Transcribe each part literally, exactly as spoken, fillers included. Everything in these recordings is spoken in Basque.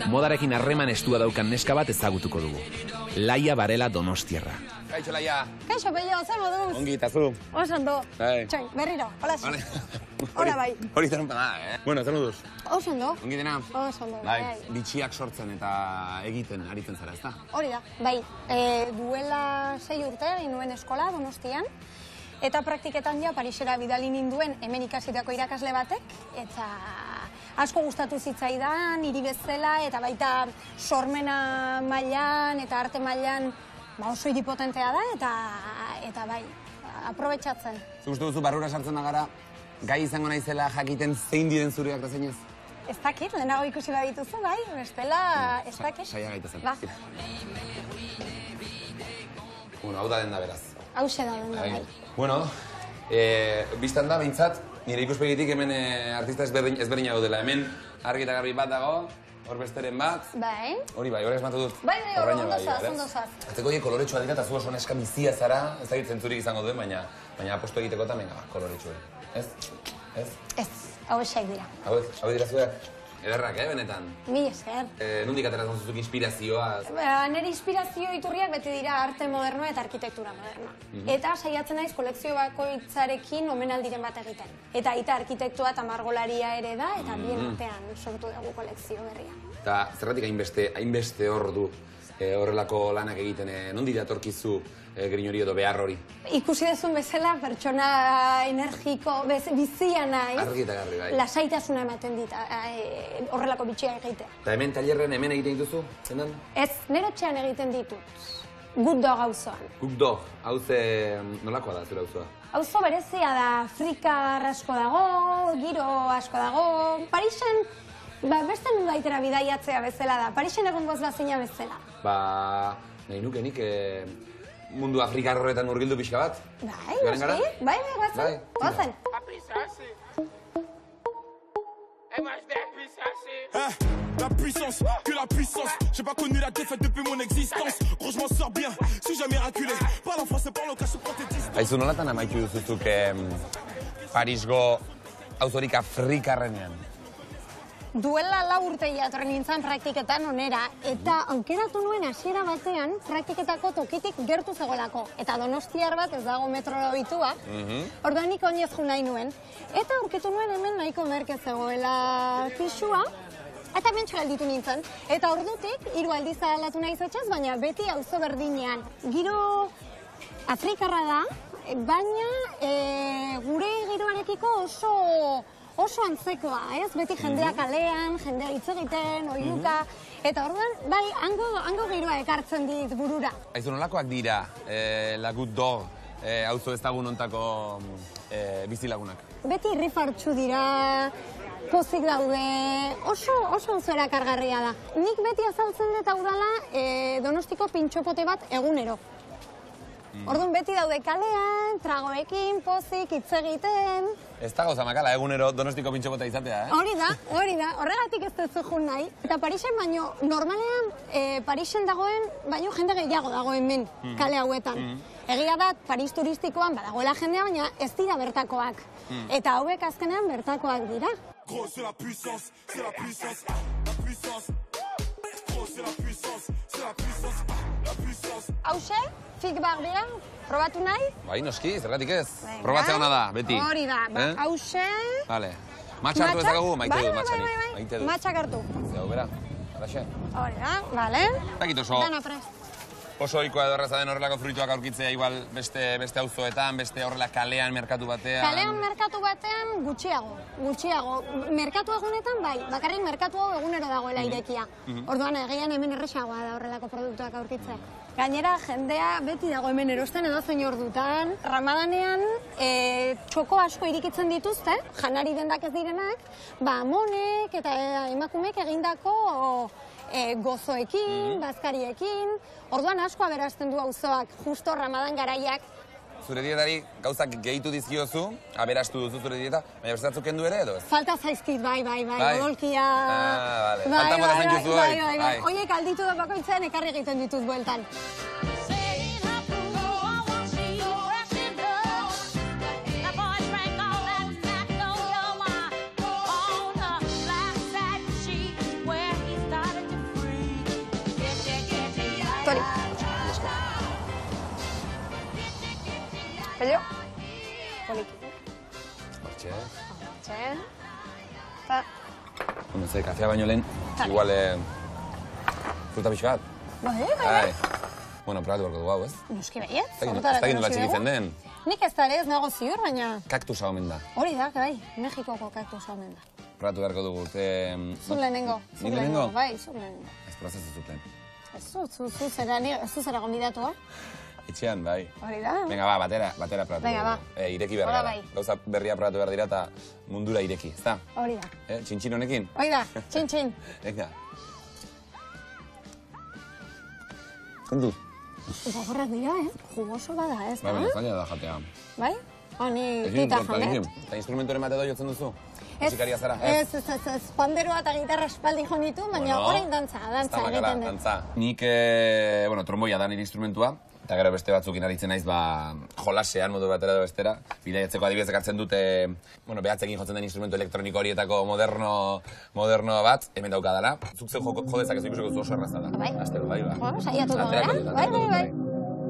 modarekin harreman estua daukan neska bat ezagutuko dugu. Laia Varela Donostiarra. Kaixo, Laia. Kaixo, Pello, zer moduz? Ongi, eta zu? Oso ondo. Bai. Txoin, berriro, hola zu. Vale. Hola, bai. Hori zen da, eh? Bueno, zer moduz? Oso ondo. Ongi dena? Oso ondo, Bai, bai. bitxiak sortzen eta egiten aritzen zara, ezta? Hori da, bai. E, duela sei urte egin nuen eskola Donostian, eta praktiketan ja Parisera bidali ninduen hemen ikasitako irakasle batek, eta asko gustatu zitzaidan, hiri bezala, eta baita sormena mailan eta arte mailan ba oso hiri potentea da, eta, eta bai, aprobetxatzen. Zu uste duzu barrura sartzen da gara, gai izango naizela jakiten zein diren zureak da zeinez? Ez dakit, lehenago ikusi badituzu, bai, bestela, ez dakit. Saia gaitezen. Ba. Bueno, hau da den da beraz. Hauxe da den da, bai. Bueno, eh, biztan da, behintzat, nire ikuspegitik hemen eh, artista ezberdin, ezberdina gaudela. Hemen argi eta garbi bat dago, hor besteren bat. Bai. Hori bai, hori esmatu dut. Bai, bai, hori ondo zaz, ondo zaz. Atzeko hori koloretxoa dira eta zu oso neska bizia zara, ez da zentzurik izango duen, baina baina aposto egiteko eta menga, koloretxoa. Ez? Ez? Ez, hau esek dira. Hau hau dira zuek? Ederrak, eh, benetan? Mi esker. Eh, nondik ateratzen zuzuk inspirazioa? Ba, nire inspirazio iturriak beti dira arte modernoa eta arkitektura moderna. Eta saiatzen naiz kolekzio bakoitzarekin omenaldiren bat egiten. Eta aita arkitektua eta margolaria ere da, eta bien artean sortu dugu kolekzio berria. Eta zerratik hainbeste, hainbeste hor du horrelako lanak egiten, nondik datorkizu grinori edo behar hori? Ikusi dezun bezala, pertsona energiko, bizia naiz. Argi eta garri, bai. Lasaitasuna ematen dit horrelako bitxia egitea. Eta hemen tailerren hemen egiten dituzu, zendan? Ez, nire etxean egiten ditut. Good Dog auzoan. Good Dog, hau ze nolakoa da zure auzoa? Auzo berezia da, Afrikar asko dago, giro asko dago, Parisen, ba, beste nunbaitera bidaiatzea bezala da, Parisen egongoz bazina bezala. Ba, nahi nuke nik mundu Afrikar horretan murgildu pixka bat? Bai, noski, bai, bai, guazen, guazen. La puissance, que la puissance. J'ai pas connu la défaite depuis mon existence. Gros, je m'en sors bien, suis jamais reculé. Parle en français, parle au cas, je prends tes distances. Aizu, nolatan amaitu duzuzuk Parisgo auzorik Afrikarrenean? Duela lau urte jatorren nintzen praktiketan onera, eta aukeratu nuen hasiera batean praktiketako tokitik gertu zegoelako. Eta Donostiar bat ez dago metrora ohitua, orduan nik oinez jo nahi nuen. Eta aurkitu nuen hemen nahiko merke zegoela pisua, eta mentxo gelditu nintzen. Eta ordutik, hiru aldiz aldatu nahi zetxez, baina beti auzo berdinean. Giro Afrikarra da, baina gure giroarekiko oso... oso antzekoa, ez? Beti jendea kalean, jendea hitz egiten, oinuka, eta orduan, bai, hango giroa ekartzen dit burura. Aizu, nolakoak dira La Good Dog auzo ezagun hontako bizilagunak? Beti irrifartsu dira, pozik daude, oso oso auzo erakargarria da. Nik beti azaltzen dut hau dela Donostiko pintxopote bat egunero. Orduan beti daude kalean, tragoekin, pozik, hitz egiten. Ez da gauza makala, egunero Donostiko pintxopota izatea, eh? Hori da, hori da, horregatik ez duzu jun nahi. Eta Parisen baino, normalean, Parisen dagoen, baino jende gehiago dago hemen, kale hauetan. Egia da, Paris turistikoan badagoela jendea, baina ez dira bertakoak. Eta hauek azkenean bertakoak dira. Gros, c'est la puissance, c'est la puissance, la puissance. Gros, c'est la puissance, c'est la puissance, la puissance. Hauxe, fik barbia, probatu nahi? Bai, noski, zergatik ez. Probatzea hona da, beti. Hori da, ba, hauxe... Vale. Matxa hartu ezagagu, maite dut, matxani. Bai, bai, bai, matxak hartu. Zeu, bera, haraxe. Hori da, bale. Takit oso... Dana prest. Oso ohikoa edo erraza den horrelako fruituak aurkitzea, igual beste auzoetan, beste horrela kalean, merkatu batean... Kalean, merkatu batean, gutxiago, gutxiago. Merkatu egunetan, bai, bakarrik merkatu hau egunero dagoela irekia. Orduan, egian hemen erresagoa da horrelako produktuak aurkitzea. Gainera, jendea beti dago hemen erosten edo zein ordutan. Ramadanean, txoko asko irikitzen dituzte, janari dendak ez direnak, ba, monek eta emakumek egindako gozoekin, bazkariekin. Orduan asko aberazten du auzoak, justo Ramadan garaiak. Zure dietari gauzak gehitu dizkiozu, aberastu duzu zure dieta, baina beste batzuk kendu ere edo ez? Falta zaizkit, bai, bai, bai, odolkia... Ah, bale, falta mora zaintzuzu hori. Bai, bai, bai, horiek alditu da bakoitzean ekarri egiten ditut bueltan. Hori. Pello. Poliki. Hortxe. Hortxe. Eta... Bueno, ze, kafea baino lehen, igual, eh, fruta pixka bat. Bai, bai, bai. Bueno, probatu barko dugu hau, ez? Noski baiet. Ez dakit nola txikitzen den. Nik ez da ere ez nago ziur, baina... Kaktusa omen da. Hori da, bai, Mexikoko kaktusa omen da. Probatu beharko dugu, ze... Zu lehenengo. Nik lehenengo? Bai, zu lehenengo. Ez prozesu zuten. Ez zu, zu, zu zera, ez zu zera gombidatu, Etxean, bai. Hori da. Venga, ba, batera, batera probatu. Venga, ba. E, ireki behar Hola, gara. bai. Gauza berria probatu behar dira eta mundura ireki, ez da? Hori da. Eh, txintxin honekin? Hori da, txin, txin. Venga. Zentu? Gogorrak dira, eh? Jugoso bada, ez da? Bai, baina zaila da jatea. Bai? Honi, Ezin, tita portarekin. jamet. Eta instrumentoren bat edo jotzen duzu? Ez, Musikaria zara? ez, ez, ez, ez, panderoa eta gitarra espaldi jo nitu, baina orain dantza, dantza egiten dut. Dantza. Nik, eh, bueno, tromboia da nire instrumentua, eta gero beste batzukin aritzen naiz, ba, jolasean modu batera edo bestera. Bidaiatzeko adibidez ekartzen dute, bueno, behatzekin jotzen den instrumento elektroniko horietako moderno, moderno bat, hemen daukadala. Zuk zeu jo, jo dezakezu ikusiko zu oso erraza da. Bai. Astero, bai, ba. Bueno, saiatuko gara, Aterako dut, bai, aterako bai, dut, bai.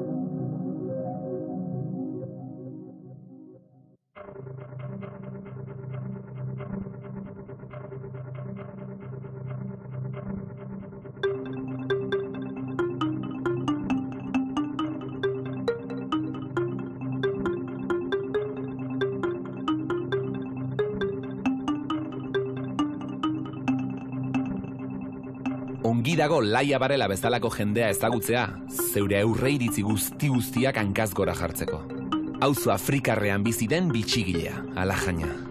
Ongi dago Laia Varela bezalako jendea ezagutzea, zeure aurreiritzi guzti guztiak hankaz gora jartzeko. Auzo Afrikarrean bizi den bitxigilea, alajaina.